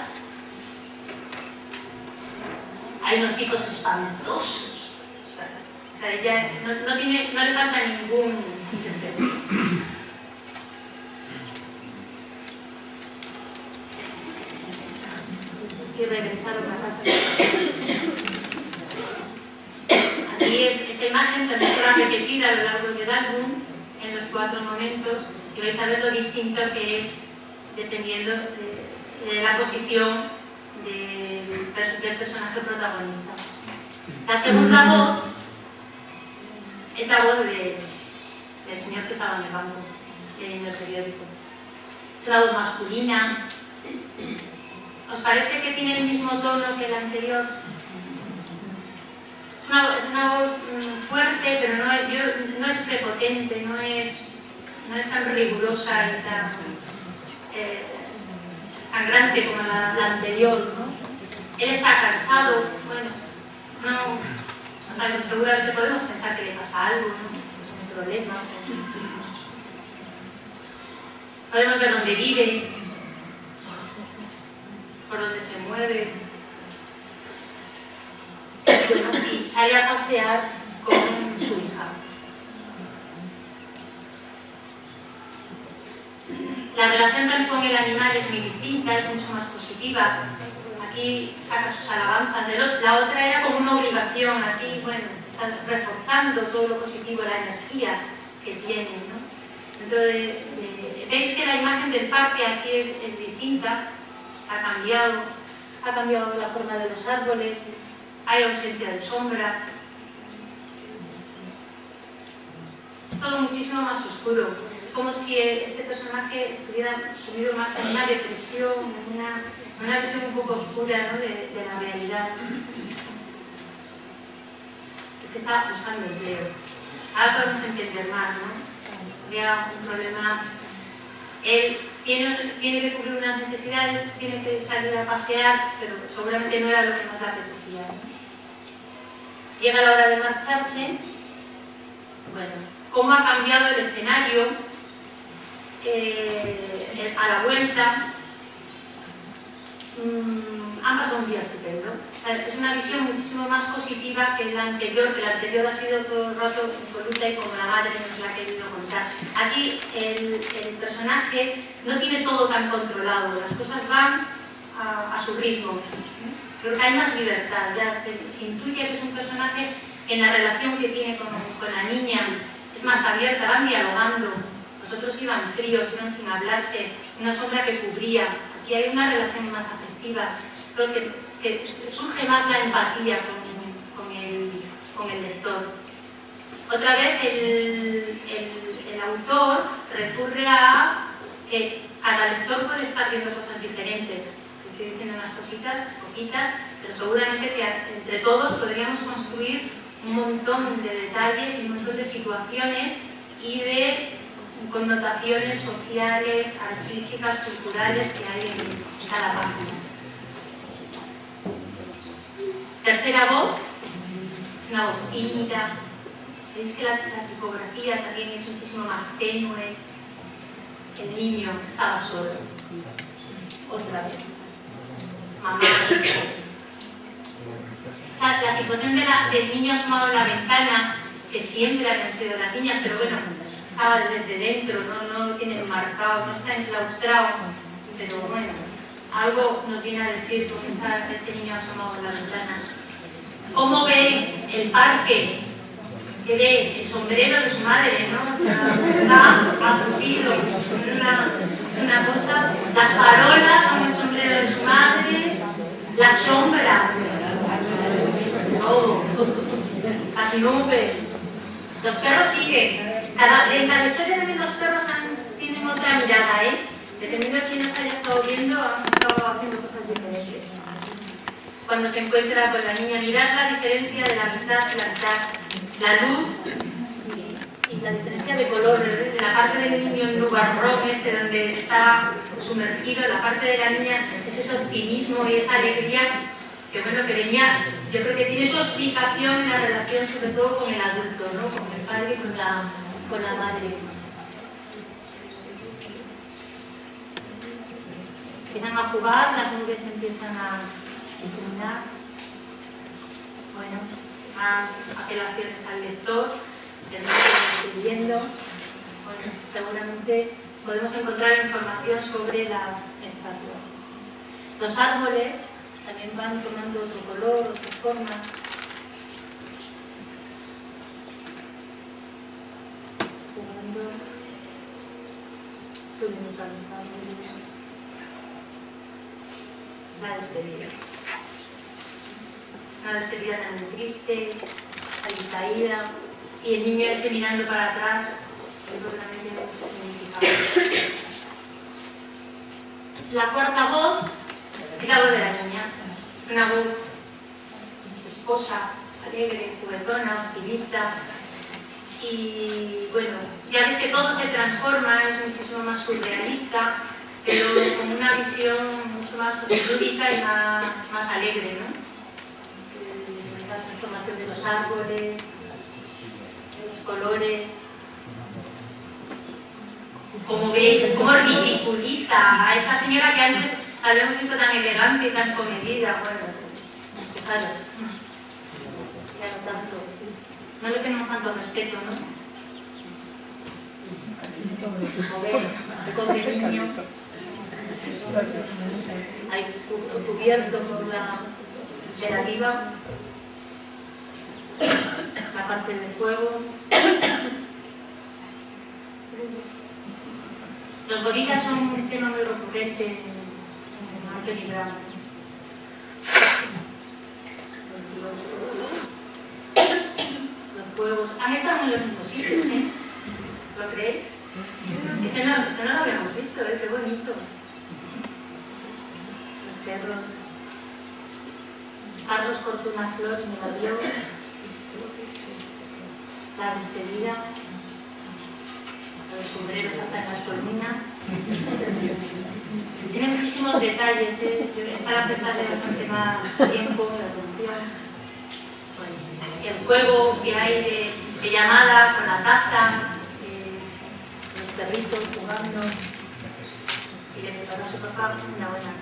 Hay unos picos espantosos. O sea, ella no, no, tiene, no le falta ningún defecto. Y regresaron a casa. Aquí esta imagen también se va a repetir a lo largo del álbum en los cuatro momentos y vais a ver lo distinto que es dependiendo de, de la posición de, del personaje protagonista. La segunda voz es la voz de, del señor que estaba en el banco leyendo el periódico. Es la voz masculina. ¿Os parece que tiene el mismo tono que el anterior? Es una, es una voz mm, fuerte, pero no es, yo, no es prepotente, no es, no es tan rigurosa y tan eh, sangrante como la, la anterior, ¿no? Él está cansado, bueno, no, o sea, seguramente podemos pensar que le pasa algo, ¿no? Es un problema. Podemos ver dónde vive, por dónde se mueve. Bueno, y sale a pasear con su hija. La relación también con el animal es muy distinta, es mucho más positiva. Aquí saca sus alabanzas. La otra era como una obligación. Aquí, bueno, está reforzando todo lo positivo, la energía que tiene, ¿no? Dentro de, de, veis que la imagen del parque aquí es, es distinta. Ha cambiado, ha cambiado la forma de los árboles. Hay ausencia de sombras. Es todo muchísimo más oscuro. es como si este personaje estuviera sumido más en una depresión, en una, una visión un poco oscura, ¿no?, de, de la realidad. Que está buscando empleo. Ahora podemos entender más, ¿no? Había un problema. Él tiene, tiene que cubrir unas necesidades, tiene que salir a pasear, pero seguramente no era lo que más le apetecía. Llega la hora de marcharse. Bueno, ¿cómo ha cambiado el escenario eh, a la vuelta? Mm, han pasado un día estupendo. O sea, es una visión muchísimo más positiva que la anterior, que la anterior ha sido todo el rato impoluta y como la madre nos la ha querido contar. Aquí el, el personaje no tiene todo tan controlado, las cosas van a, a su ritmo. Creo que hay más libertad, ya se, se intuye que es un personaje que en la relación que tiene con, con la niña es más abierta, van dialogando. Los otros iban fríos, iban sin hablarse, una sombra que cubría. Aquí hay una relación más afectiva. Creo que, que surge más la empatía con, con, el, con el lector. Otra vez el, el, el autor recurre a que cada lector puede estar viendo cosas diferentes. Estoy diciendo unas cositas, poquitas, pero seguramente que entre todos podríamos construir un montón de detalles y un montón de situaciones y de connotaciones sociales, artísticas, culturales que hay en cada página. Tercera voz, una voz tímida. Veis que la, la tipografía también es muchísimo más tenue. El niño estaba solo. Otra vez. Mamá. O sea, la situación de la, del niño asomado en la ventana, que siempre han sido las niñas, pero bueno, estaba desde dentro, no, no lo tiene marcado, no está enclaustrado, pero bueno, algo nos viene a decir con esa, ese niño asomado en la ventana. ¿Cómo ve el parque? Que ve el sombrero de su madre, ¿no? O sea, está aburrido, es una, es una cosa. Las farolas son el sombrero de su madre, la sombra, todo, las nubes. Los perros siguen. Cada, en cada historia también los perros han, tienen otra mirada, ¿eh? Dependiendo de quién nos haya estado viendo, han estado haciendo cosas diferentes. Cuando se encuentra con la niña, mirad la diferencia de la mitad y la mitad. La luz y, y la diferencia de color, de la parte del niño en nubarrón ese donde está sumergido, la parte de la niña es ese optimismo y esa alegría que bueno, que venía, yo creo que tiene su explicación en la relación sobre todo con el adulto, ¿no? Con el padre y con la, con la madre. Empiezan a jugar, las nubes empiezan a iluminar. Bueno, más apelaciones al lector, el que estoy viendo. Bueno, seguramente podemos encontrar información sobre las estatuas. Los árboles también van tomando otro color, otra forma. Jugando, subiendo a los árboles. La despedida. Una despedida también triste, caída, y el niño ese mirando para atrás, yo creo que también tiene mucho significado. La cuarta voz es la voz de la niña, una voz esposa, alegre, juguetona, optimista, y bueno, ya veis que todo se transforma, es muchísimo más surrealista, pero con una visión mucho más lúdica y más, más alegre, ¿no? La transformación de los árboles, los colores, como ve, cómo ridiculiza a esa señora que antes habíamos visto tan elegante y tan comedida. Bueno, fijaros, ya no tanto, no le tenemos tanto respeto, ¿no? Como ve, el pobre niño, ahí cubierto por la sedativa, la parte del fuego. Los gorilas son un tema muy recurrente en Anthony Brown. Los juegos han estado en los mismos sitios, ¿eh? ¿Lo creéis? Este no, este no lo habíamos visto, ¿eh? Qué bonito. Los perros. Carlos cortó una flor y me la dio. La despedida. Los sombreros hasta en las columnas. Tiene muchísimos detalles, ¿eh? Es para prestarle bastante más tiempo, atención. Bueno, el juego que hay de, de llamada con la taza, eh, los perritos jugando, y le preparó a su papá una buena.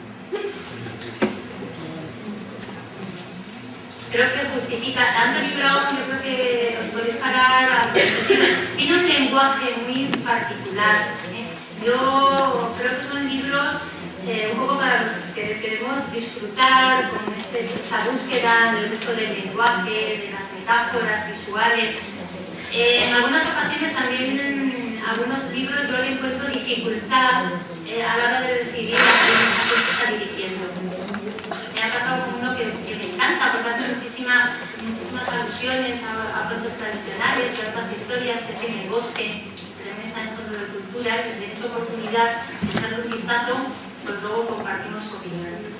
Creo que justifica, Anthony Brown, yo creo que os podéis parar a... Tiene un lenguaje muy particular, ¿eh? Yo creo que son libros eh, un poco para los que queremos disfrutar con este, esta búsqueda del uso del lenguaje, de las metáforas visuales. Eh, en algunas ocasiones también en algunos libros yo le encuentro dificultad eh, a la hora de decidir a quién se está dirigiendo. Me ha pasado con uno que, que me encanta porque hace muchísima, muchísimas alusiones a, a cuentos tradicionales y a otras historias que es en el bosque, que también está en el fondo de cultura, y si tenéis oportunidad de echarle un vistazo, pues luego compartimos opiniones.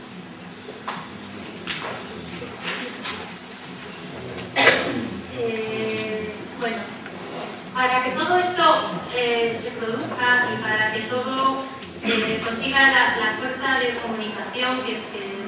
Eh, bueno, para que todo esto eh, se produzca y para que todo eh, consiga la, la fuerza de comunicación que, que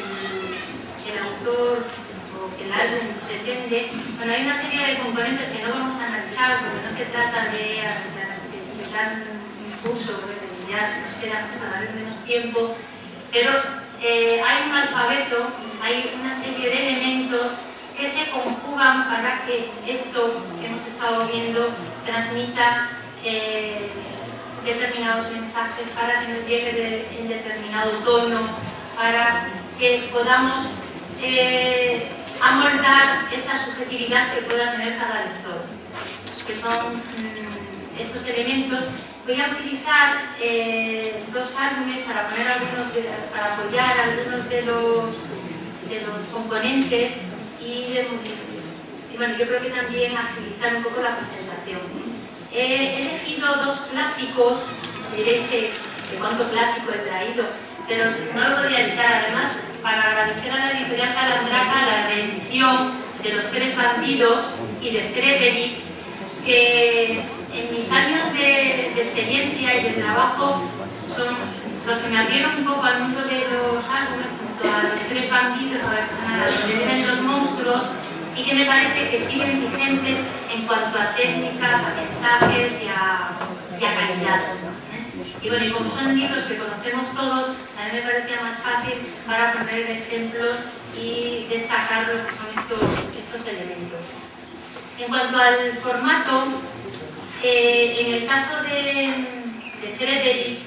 el autor o que el álbum pretende, bueno, hay una serie de componentes que no vamos a analizar porque no se trata de, de, de dar un curso, porque ya nos queda cada vez menos tiempo, pero eh, hay un alfabeto, hay una serie de elementos que se conjugan para que esto que hemos estado viendo transmita eh, determinados mensajes, para que nos llegue de, en determinado tono, para que podamos eh, amoldar esa subjetividad que pueda tener cada lector, que son mmm, estos elementos. Voy a utilizar eh, dos álbumes para, poner algunos de, para apoyar algunos de los, de los componentes y, de, y bueno, yo creo que también agilizar un poco la presentación. He elegido dos clásicos, diréis que, que cuánto clásico he traído, pero no lo voy a editar. Además, para agradecer a la editorial Calandraca la reedición de Los Tres Bandidos y de Frederick, que en mis años de, de experiencia y de trabajo son los que me abrieron un poco al mundo de los álbumes, junto a Los Tres Bandidos, a donde viven los monstruos, y que me parece que siguen vigentes en cuanto a técnicas, a mensajes y a, y a calidad. Y bueno, y como son libros que conocemos todos, a mí me parecía más fácil para poner ejemplos y destacar lo que son estos, estos elementos. En cuanto al formato, eh, en el caso de, de Frederick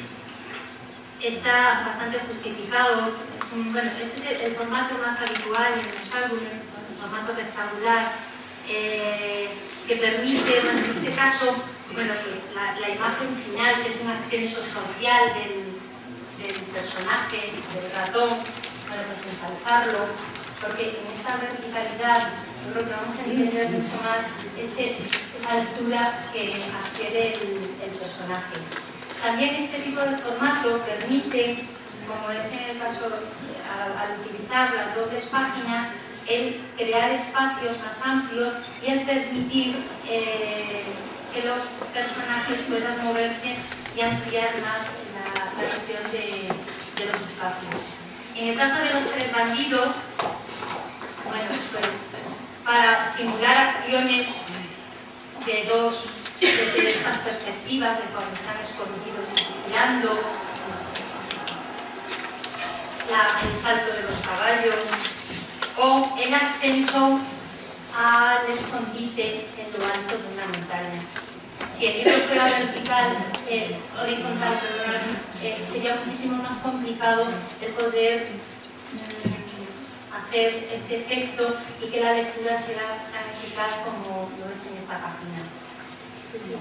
está bastante justificado. Es un, bueno, este es el, el formato más habitual en los álbumes, el formato rectangular, eh, que permite, bueno, en este caso, bueno, pues la, la imagen final, que es un ascenso social del, del personaje, del ratón, bueno, pues ensalzarlo, porque en esta verticalidad yo creo que vamos a entender mucho más ese, esa altura que adquiere el, el personaje. También este tipo de formato permite, como es en el caso, al, al utilizar las dobles páginas, el crear espacios más amplios y el permitir eh, que los personajes puedan moverse y ampliar más la, la visión de, de los espacios. En el caso de Los Tres Bandidos, bueno, pues para simular acciones de dos, desde estas perspectivas, de cuando están escondidos y vigilando, la, el salto de los caballos, o el ascenso al escondite en lo alto de una montaña. Si el libro fuera vertical, eh, horizontal, perdón, eh, sería muchísimo más complicado el poder mm, hacer este efecto y que la lectura sea tan eficaz como lo es en esta página. Sí, sí,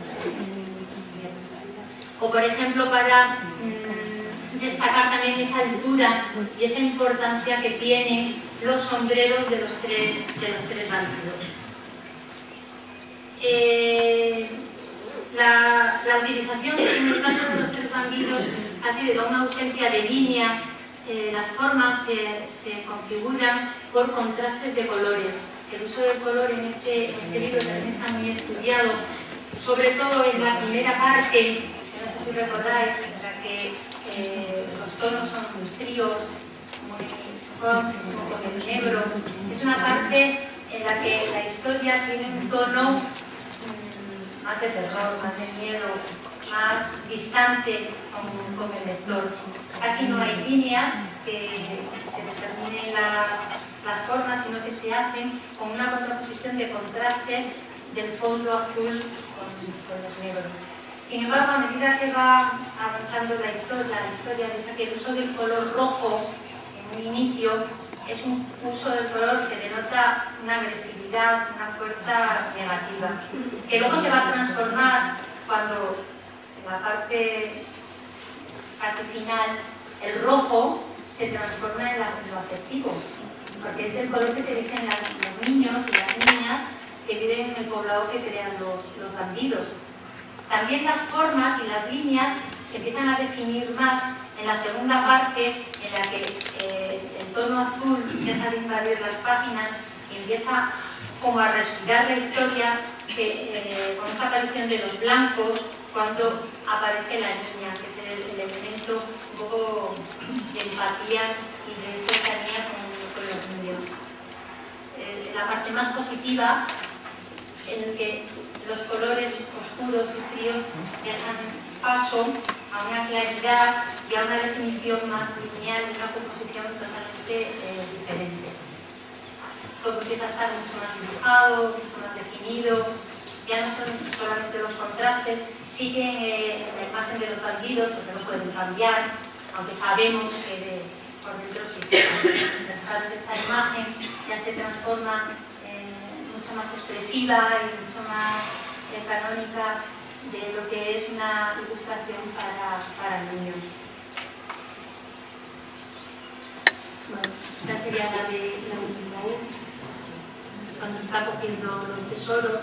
o por ejemplo, para mm, destacar también esa altura y esa importancia que tienen los sombreros de los tres, de los tres bandidos. Eh, La, la utilización, en el caso de los tres bandidos, ha sido una ausencia de líneas. Eh, las formas se, se configuran por contrastes de colores. El uso del color en este, en este libro también está muy estudiado, sobre todo en la primera parte, no sé si recordáis, en la que eh, los tonos son muy fríos, muy, se juega muchísimo con el negro. Es una parte en la que la historia tiene un tono mmm, más de terror, más de miedo, más distante con, con el lector. Casi no hay líneas que, que determinen las, las formas, sino que se hacen con una contraposición de contrastes del fondo azul con, con los negros. Sin embargo, a medida que va avanzando la historia, la historia de que el uso del color rojo en un inicio es un uso del color que denota una agresividad, una fuerza negativa, que luego se va a transformar cuando en la parte casi final el rojo se transforma en, la, en lo afectivo, porque es el color que se dicen los niños y las niñas que viven en el poblado que crean los, los bandidos. También las formas y las líneas se empiezan a definir más en la segunda parte, en la que eh, el tono azul empieza a invadir las páginas y empieza como a respirar la historia que, eh, con esta aparición de los blancos cuando aparece la niña, que es el, el elemento un poco de empatía y de cercanía con, con los niños. Eh, la parte más positiva, en la que los colores oscuros y fríos dejan paso a una claridad y a una definición más lineal y una composición totalmente eh, diferente. Todo empieza a estar mucho más dibujado, mucho más definido, ya no son solamente los contrastes, siguen eh, la imagen de los bandidos, porque no pueden cambiar, aunque sabemos que de, por dentro sí fijaros, esta imagen ya se transforma en mucho más expresiva y mucho más eh, canónica de lo que es una ilustración para, para niños. Bueno, esta sería la de la última vez, cuando está cogiendo los tesoros.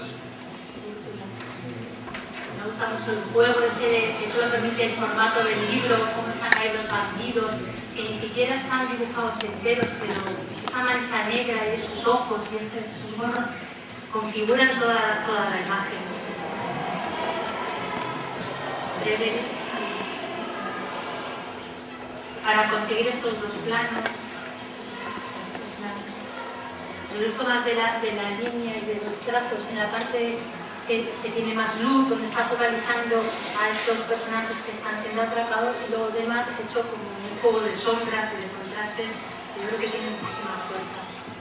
Me gusta mucho el juego ese que solo permite el formato del libro, cómo están ahí los bandidos, que ni siquiera están dibujados enteros, pero esa mancha negra y esos ojos y ese, esos gorros configuran toda, toda la imagen. Breve. Para conseguir estos dos planos, el uso más de la, de la línea y de los trazos en la parte que, que tiene más luz, donde está focalizando a estos personajes que están siendo atrapados, y luego demás hecho como un juego de sombras y de contrastes, que yo creo que tiene muchísima fuerza.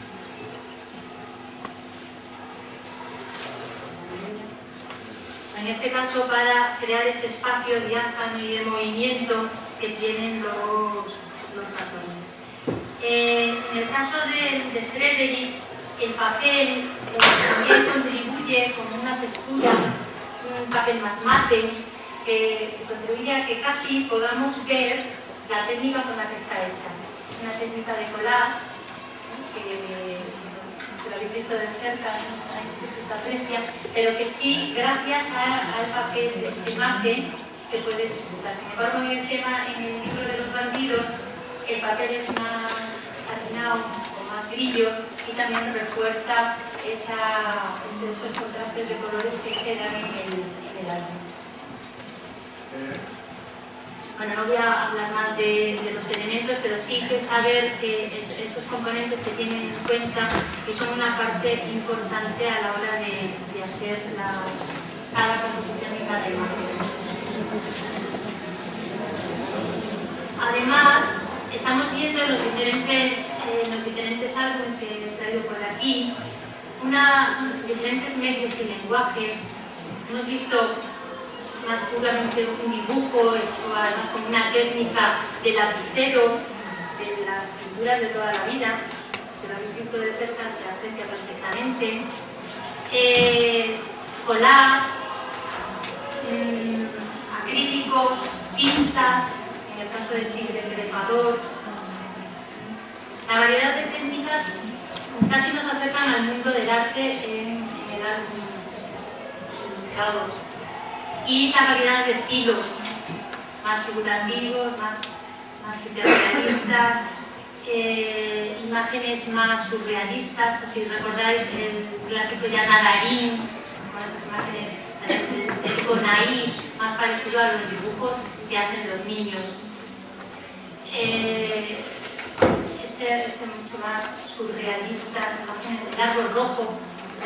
En este caso, para crear ese espacio diáfano y de movimiento que tienen los, los ratones. Eh, en el caso de, de Frederick, el papel eh, también contribuye con una textura, es un papel más mate, que contribuye a que casi podamos ver la técnica con la que está hecha. Es una técnica de collage que, si lo habéis visto de cerca, no sabéis que se aprecia, pero que sí, gracias a, al papel de este mate, se puede disfrutar. Sin embargo, en el tema, en el libro de los bandidos, el papel es más satinado, con más brillo, y también refuerza esa, esos contrastes de colores que se dan en el, en el álbum. Bueno, no voy a hablar más de, de los elementos, pero sí que saber que es, esos componentes se tienen en cuenta y son una parte importante a la hora de, de hacer la, cada composición y cada imagen. Además, estamos viendo en los diferentes, eh, los diferentes álbumes que he traído por aquí, una, diferentes medios y lenguajes. Hemos visto más puramente un dibujo hecho además con una técnica de lapicero, de las pinturas de toda la vida. Si lo habéis visto de cerca se aprecia perfectamente. Eh, collage, mmm, acrílicos, tintas, en el caso del tigre trepador. La variedad de técnicas casi nos acercan al mundo del arte en, en el álbum ilustrados. y la variedad de estilos, más figurativos, más, más hiperrealistas, eh, imágenes más surrealistas. Pues si recordáis el clásico ya Nadarín, con esas imágenes del Conaí, más parecido a los dibujos que hacen los niños. Eh, este, este mucho más surrealista, imágenes del árbol rojo,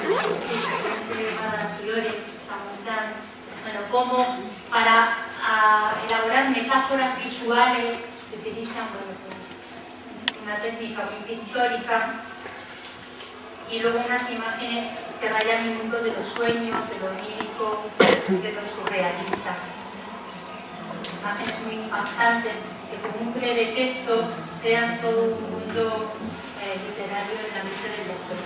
bueno, como para a, elaborar metáforas visuales se utilizan, bueno, pues, una técnica muy pictórica, y luego unas imágenes que rayan el mundo de los sueños, de lo onírico, de lo surrealista. Imágenes muy impactantes que con un breve texto crean todo un mundo eh, literario en la mente del lector.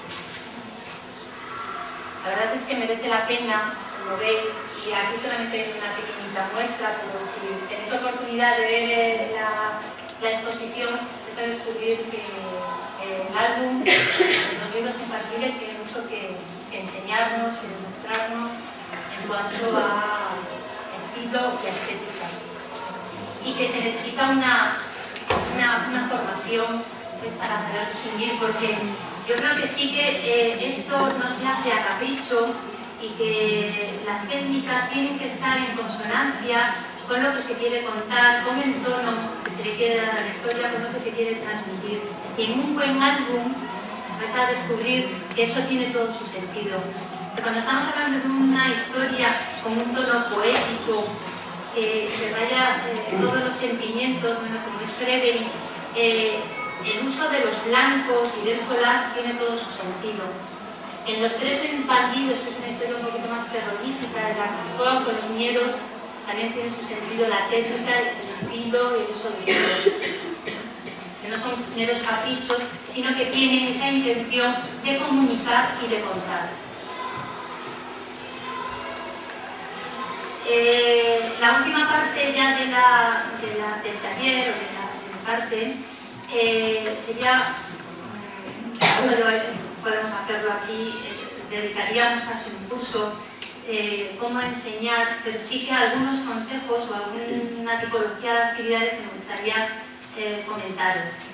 La verdad es que merece la pena, como veis, y aquí solamente hay una pequeñita muestra, pero si tenéis oportunidad de ver la, la exposición, vais a descubrir que eh, el álbum, los libros infantiles, tiene mucho que, que enseñarnos, que demostrarnos en cuanto a estilo y a estética. Y que se necesita una, una, una formación pues, para saber distinguir, porque yo creo que sí que eh, esto no se hace a capricho y que las técnicas tienen que estar en consonancia con lo que se quiere contar, con el tono que se le quiere dar a la historia, con lo que se quiere transmitir. Y en un buen álbum vais a descubrir que eso tiene todo su sentido. Pero cuando estamos hablando de una historia con un tono poético, que, que raya eh, todos los sentimientos, bueno, como es Frederick, eh, el uso de los blancos y del collage tiene todo su sentido. En Los tres bandidos, que es una historia un poquito más terrorífica, de la que se juegan con los miedos, también tiene su sentido la técnica, el estilo y el uso de ellos. Que no son meros caprichos, sino que tienen esa intención de comunicar y de contar. Eh, la última parte ya de la, de la, del taller, o de la, de la parte, eh, sería, eh, podemos hacerlo aquí, eh, dedicaríamos casi un curso, eh, cómo enseñar, pero sí que algunos consejos o alguna tipología de actividades que me gustaría eh, comentar.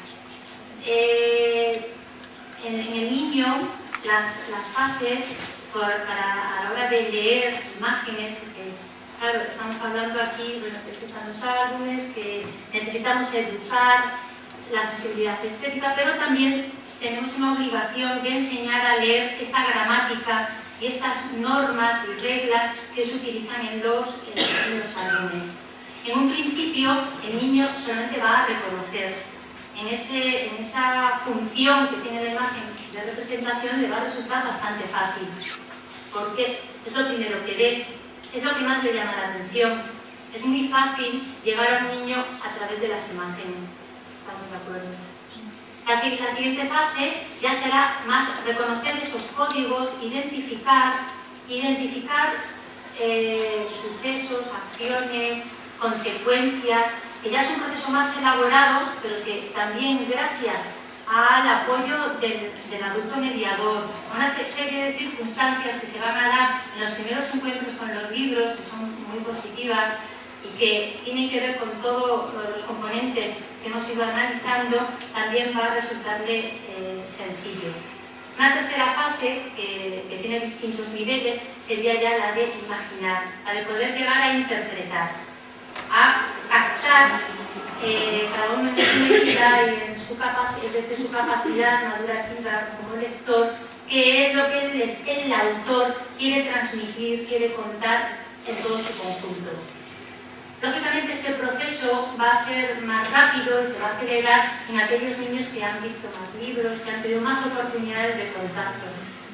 Eh, en, en el niño, las, las fases, por, para, a la hora de leer imágenes, porque claro, estamos hablando aquí, bueno, que están los álbumes, que necesitamos educar la sensibilidad estética, pero también tenemos una obligación de enseñar a leer esta gramática y estas normas y reglas que se utilizan en los, en los álbumes. En un principio, el niño solamente va a reconocer. En, ese, en esa función que tiene la imagen de representación le va a resultar bastante fácil, porque es lo primero que ve, es lo que más le llama la atención. Es muy fácil llegar a un niño a través de las imágenes. ¿Estamos de acuerdo? La, la siguiente fase ya será más reconocer esos códigos, identificar, identificar eh, sucesos, acciones, consecuencias, que ya es un proceso más elaborado, pero que también gracias al apoyo del, del adulto mediador, una serie de circunstancias que se van a dar en los primeros encuentros con los libros, que son muy positivas y que tienen que ver con todos los componentes que hemos ido analizando, también va a resultarle eh, sencillo. Una tercera fase, que, que tiene distintos niveles, sería ya la de imaginar, la de poder llegar a interpretar, a captar eh, cada uno en su medida y en su desde su capacidad madurativa como lector, qué es lo que el, el autor quiere transmitir, quiere contar en todo su conjunto. Lógicamente este proceso va a ser más rápido y se va a acelerar en aquellos niños que han visto más libros, que han tenido más oportunidades de contacto.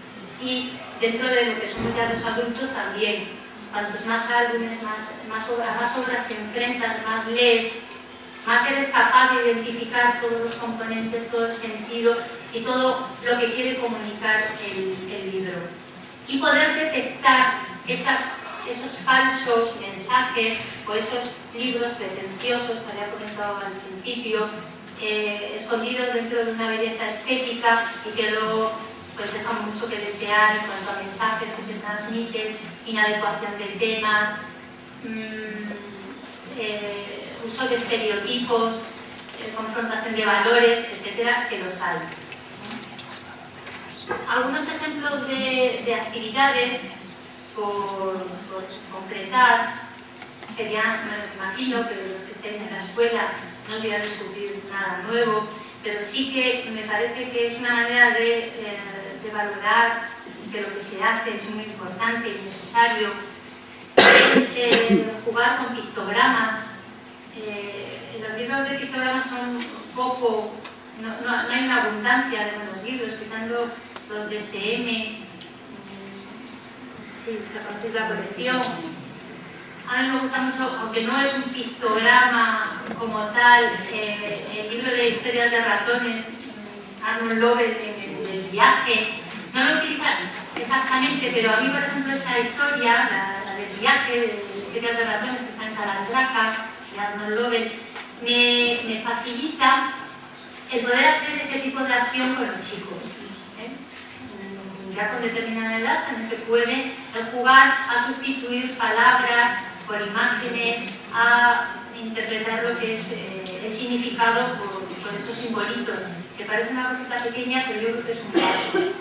Y dentro de lo que somos ya los adultos también, cuantos más álbumes, más, más, obras, más obras te enfrentas, más lees, más eres capaz de identificar todos los componentes, todo el sentido y todo lo que quiere comunicar el, el libro. Y poder detectar esas esos falsos mensajes o esos libros pretenciosos que había comentado al principio, eh, escondidos dentro de una belleza estética y que luego pues, dejan mucho que desear en cuanto a mensajes que se transmiten inadecuación de temas, mmm, eh, uso de estereotipos, eh, confrontación de valores, etcétera, que los hay. Algunos ejemplos de, de actividades por, por concretar serían, me imagino que los que estáis en la escuela no os voy a descubrir nada nuevo, pero sí que me parece que es una manera de, eh, de valorar que lo que se hace es muy importante y necesario. Es, eh, jugar con pictogramas. Eh, los libros de pictogramas son poco, no, no, no hay una abundancia de buenos libros, quitando los de S M, si se conocéis la colección. A mí me gusta mucho, aunque no es un pictograma como tal, eh, el libro de historias de ratones, Arnold Lovell, del viaje, no lo utiliza exactamente, pero a mí, por ejemplo, esa historia, la, la del viaje, de historias de ratones que está en Calandraca, de Arnold Lovell, me, me facilita el poder hacer ese tipo de acción con los chicos. ¿eh? Ya con determinada edad también se puede jugar a sustituir palabras por imágenes, a interpretar lo que es eh, el significado por, por esos simbolitos, que parece una cosita pequeña, pero yo creo que es un paso.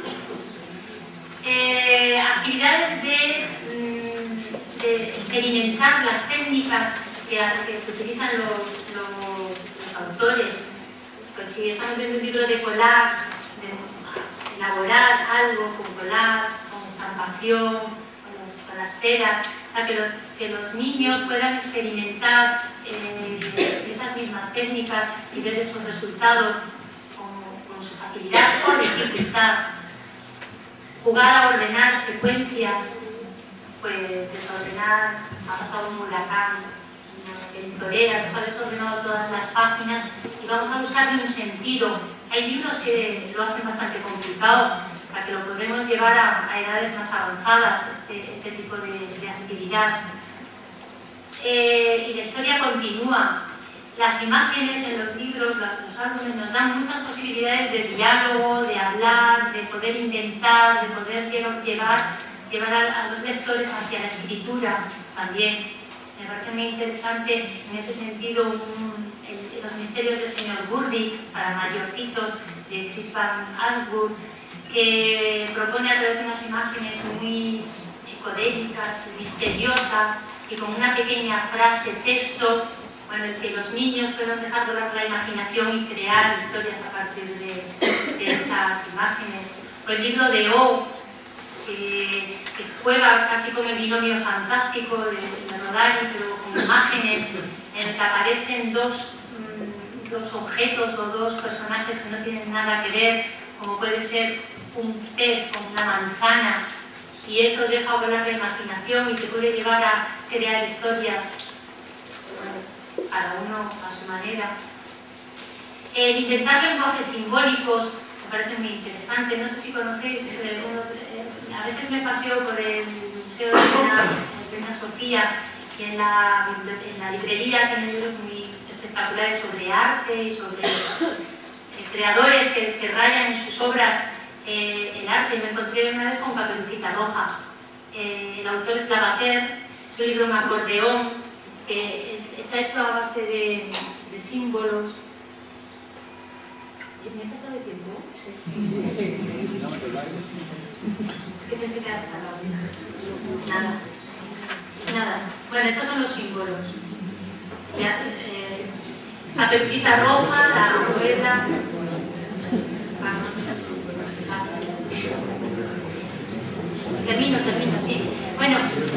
Eh, actividades de, de experimentar las técnicas que, que utilizan los, los, los autores. Pues si estamos viendo un libro de collage, de elaborar algo con collage, con estampación, con, los, con las ceras, para que los, que los niños puedan experimentar eh, esas mismas técnicas y ver esos resultados con, con su facilidad o dificultad. Jugar a ordenar secuencias, pues desordenar, ha pasado un huracán, en Torera, nos ha desordenado todas las páginas y vamos a buscarle un sentido. Hay libros que lo hacen bastante complicado, para que lo podremos llevar a, a edades más avanzadas, este, este tipo de, de actividad. Eh, y la historia continúa. Las imágenes en los libros, los álbumes, nos dan muchas posibilidades de diálogo, de hablar, de poder intentar, de poder llevar, llevar a, a los lectores hacia la escritura también. Me parece muy interesante en ese sentido un, el, los misterios del señor Burdick para mayorcitos de Chris Van Allsburg, que propone a través de unas imágenes muy psicodélicas, misteriosas, y con una pequeña frase, texto, con el que los niños pueden dejar volar la imaginación y crear historias a partir de, de esas imágenes. O el libro de O, que, que juega casi con el binomio fantástico de, de Rodari, pero con imágenes en el que aparecen dos, mmm, dos objetos o dos personajes que no tienen nada que ver, como puede ser un pez con una manzana, y eso deja volar la imaginación y te puede llevar a crear historias, cada uno a su manera. El intentar lenguajes simbólicos me parece muy interesante. No sé si conocéis, eh, unos, eh, a veces me paseo por el Museo de Reina Sofía y en la, en la librería tienen libros muy espectaculares sobre arte y sobre eh, creadores que, que rayan en sus obras eh, el arte. Me encontré una vez con Caperucita Roja. Eh, el autor es Lavater, es un libro en acordeón que es, está hecho a base de, de símbolos. ¿Me he pasado de tiempo? Sí. Es que pensé que era hasta la hora. Nada. Nada. Bueno, estos son los símbolos. Ya, eh, la Caperucita Roja, la abuela. Termino, termino, sí. Bueno.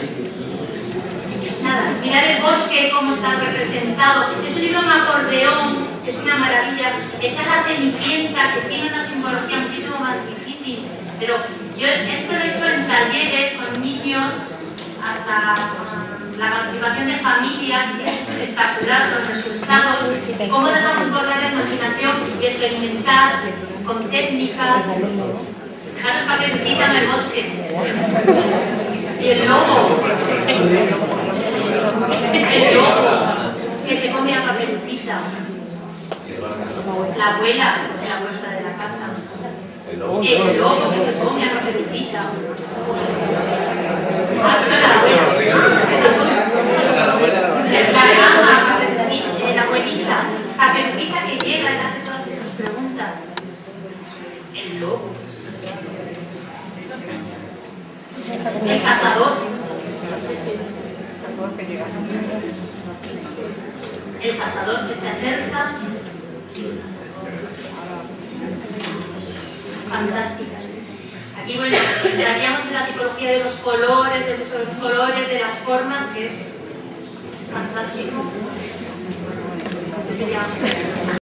Nada, mirar el bosque, cómo está representado. Es un libro en acordeón, es una maravilla. Está la Cenicienta, que tiene una simbología muchísimo más difícil. Pero yo esto lo he hecho en talleres con niños, hasta um, la participación de familias, que es espectacular los resultados. Cómo dejamos volar la imaginación y experimentar con técnicas. Dejaros Caperucita en el bosque. Y el lobo. El lobo que se come a Caperucita. La abuela, la abuela de la casa. El lobo que se come a Caperucita. La abuelita, Caperucita que llega y hace todas esas preguntas. El lobo. El cazador. El cazador que se acerca. Fantástica. Aquí, bueno, entraríamos en la psicología de los colores, del uso de los colores, de las formas, que es fantástico. Sería